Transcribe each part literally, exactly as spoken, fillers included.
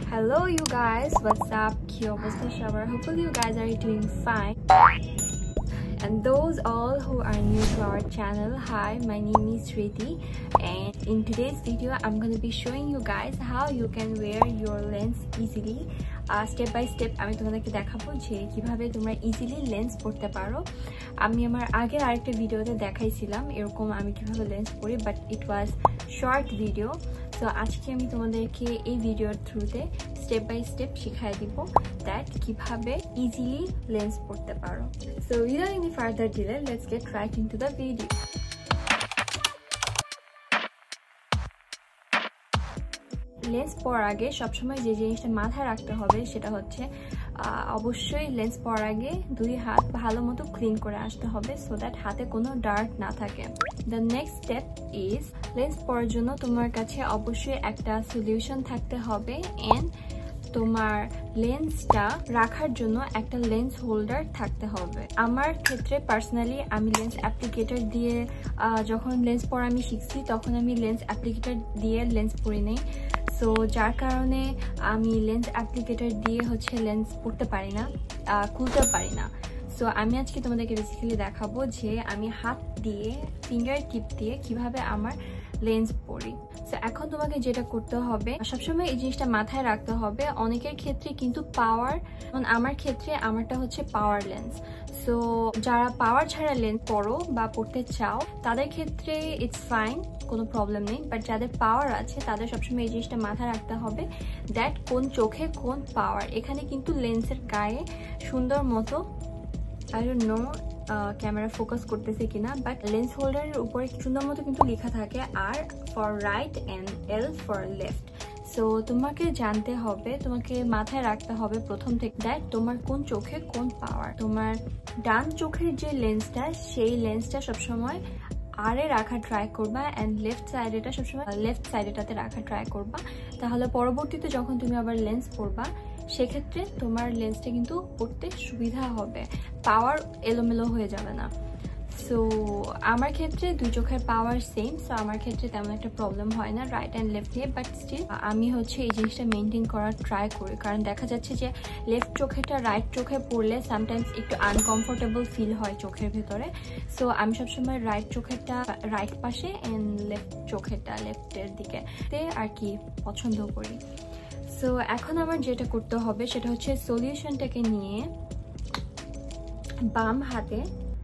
Hello you guys, what's up? কি অবস্থা সবার? Hopefully you guys are doing fine. And those all who are new to our channel, hi, my name is Shriti, and in today's video I'm going to be showing you guys how you can wear your lens easily. Uh, step by step আমি তোমাদেরকে দেখাবো যে কিভাবে তোমরা easily lens পরতে পারো। আমি আমার আগের আরেকটা ভিডিওতে দেখাইছিলাম এরকম আমি কিভাবে লেন্স পরি, but it was short video. So আজকে আমি তোমাদেরকে এই ভিডিওর থ্রুতে স্টেপ বাই স্টেপ শিখাই দিব দ্যাট কিভাবে ইজিলি লেন্স পরতে পারো। So without any further delay let's get right into the video. Lens পরার আগে সবসময় যে জিনিসটা মাথায় রাখতে হবে সেটা হচ্ছে অবশ্যই লেন্স পরার আগে দুই হাত ভালো মতো ক্লিন করে আসতে হবে সো দ্যাট হাতে কোনো ডার্ট না থাকে। The next step is lens পরার জন্য তোমার কাছে অবশ্যই একটা সলিউশন থাকতে হবে এন্ড তোমার লেন্সটা রাখার জন্য একটা লেন্স হোল্ডার থাকতে হবে। আমার ক্ষেত্রে পার্সোনালি আমি লেন্স অ্যাপ্লিকেটর দিয়ে যখন লেন্স পরা আমি শিখছি তখন আমি লেন্স অ্যাপ্লিকেটর দিয়ে লেন্স পরি নেই, সো যার কারণে আমি লেন্স অ্যাপ্লিকেটর দিয়ে হচ্ছে লেন্স পরতে পারি না, খুলতে পারি না। সো আমি আজকে তোমাদেরকে বেসিক্যালি দেখাবো যে আমি হাত দিয়ে ফিঙ্গার টিপ দিয়ে কিভাবে আমার লেন্স পরি। সো এখন তোমাকে যেটা করতে হবে সবসময় এই জিনিসটা মাথায় রাখতে হবে, অনেকের ক্ষেত্রে কিন্তু পাওয়ার, যেমন আমার ক্ষেত্রে আমারটা হচ্ছে পাওয়ার লেন্স। সো যারা পাওয়ার ছাড়া লেন্স পরো বা পড়তে চাও তাদের ক্ষেত্রে ইটস ফাইন, কোনো প্রবলেম নেই, বাট যাদের পাওয়ার আছে তাদের সবসময় এই জিনিসটা মাথায় রাখতে হবে দ্যাট কোন চোখে কোন পাওয়ার। এখানে কিন্তু লেন্সের গায়ে সুন্দর মতো I don't know camera focus করতেছে কিনা, বাট লেন্স হোল্ডারের উপরে সুন্দর মতো কিন্তু লেখা থাকে R for right and L for left. So তোমাকে জানতে হবে, তোমাকে মাথায় রাখতে হবে প্রথম থেকে দ্যাট তোমার কোন চোখে কোন পাওয়ার। তোমার ডান চোখের যে লেন্সটা সেই লেন্সটা সবসময় আরে রাখা ট্রাই করবা অ্যান্ড লেফট সাইডেটা সবসময় লেফট সাইডেটাতে রাখা ট্রাই করবা, তাহলে পরবর্তীতে যখন তুমি আবার লেন্স পরবা সেক্ষেত্রে তোমার লেন্সটা কিন্তু পরতে সুবিধা হবে, পাওয়ার এলোমেলো হয়ে যাবে না। সো আমার ক্ষেত্রে দুই চোখের পাওয়ার সেম, সো আমার ক্ষেত্রে তেমন একটা প্রবলেম হয় না রাইট অ্যান্ড লেফট নিয়ে, বাট স্টিল আমি হচ্ছে এই জিনিসটা মেনটেন করার ট্রাই করি, কারণ দেখা যাচ্ছে যে লেফট চোখেটা রাইট চোখে পড়লে সামটাইমস একটু আনকমফোর্টেবল ফিল হয় চোখের ভেতরে। সো আমি সবসময় রাইট চোখেরটা রাইট পাশে অ্যান্ড লেফট চোখেরটা লেফটের দিকে আর কি পছন্দ করি। সো এখন আমার যেটা করতে হবে সেটা হচ্ছে সলিউশনটাকে নিয়ে বাম হাতে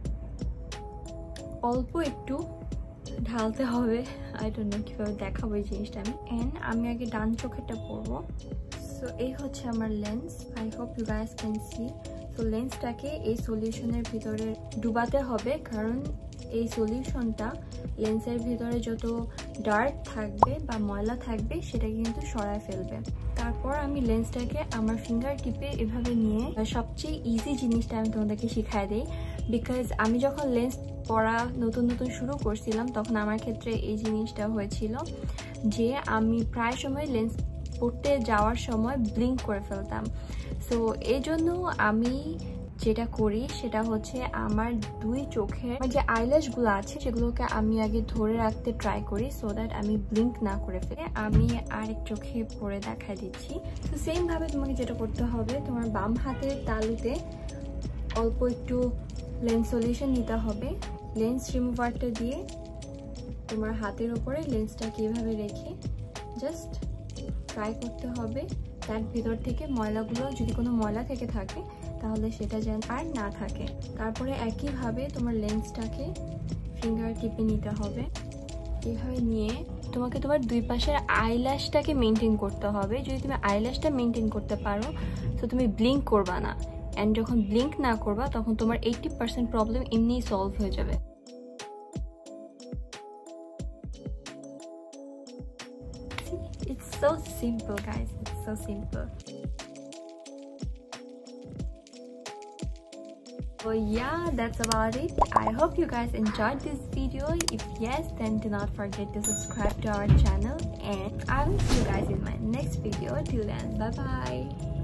অল্প একটু ঢালতে হবে, আই ডোন্ট নো কীভাবে দেখাবো এই জিনিসটা আমি। অ্যান্ড আমি আগে ডান চোখেরটা পরবো। সো এই হচ্ছে আমার lens, I hope you guys can see. তো লেন্সটাকে এই সলিউশনের ভিতরে ডুবাতে হবে, কারণ এই সলিউশনটা লেন্সের ভিতরে যত ডার্ট থাকবে বা ময়লা থাকবে সেটা কিন্তু সরায় ফেলবে। তারপর আমি লেন্সটাকে আমার ফিঙ্গার টিপে এভাবে নিয়ে সবচেয়ে ইজি জিনিসটা আমি তোমাদেরকে শিখাই দিই, বিকজ আমি যখন লেন্স পরা নতুন নতুন শুরু করছিলাম তখন আমার ক্ষেত্রে এই জিনিসটা হয়েছিল যে আমি প্রায় সময় লেন্স পড়তে যাওয়ার সময় ব্লিঙ্ক করে ফেলতাম। সো এই জন্য আমি যেটা করি সেটা হচ্ছে আমার দুই চোখের যে আইল্যাশগুলো আছে সেগুলোকে আমি আগে ধরে রাখতে ট্রাই করি সো দ্যাট আমি ব্লিঙ্ক না করে ফেলে। আমি আরেক চোখে পরে দেখা দিচ্ছি। তো সেম ভাবে তোমাকে যেটা করতে হবে, তোমার বাম হাতের তালুতে অল্প একটু লেন্স সলিউশন নিতে হবে, লেন্স রিমুভারটা দিয়ে তোমার হাতের উপরে লেন্সটাকে এভাবে রেখে জাস্ট ট্রাই করতে হবে তার ভিতর থেকে ময়লাগুলো, যদি কোনো ময়লা থেকে থাকে তাহলে সেটা যেন আর না থাকে। তারপরে একইভাবে তোমার লেন্সটাকে ফিঙ্গার টিপে নিতে হবে, এভাবে নিয়ে তোমাকে তোমার দুই পাশের আইল্যাশটাকে মেনটেন করতে হবে। যদি তুমি আইল্যাশটা মেনটেন করতে পারো তো তুমি ব্লিঙ্ক করবা না, অ্যান্ড যখন ব্লিঙ্ক না করবা তখন তোমার এইটটি পার্সেন্ট প্রবলেম এমনিই সলভ হয়ে যাবে। It's so simple guys, it's so simple. So yeah, that's about it. I hope you guys enjoyed this video. If yes, then do not forget to subscribe to our channel, and I will see you guys in my next video. Till then, bye bye.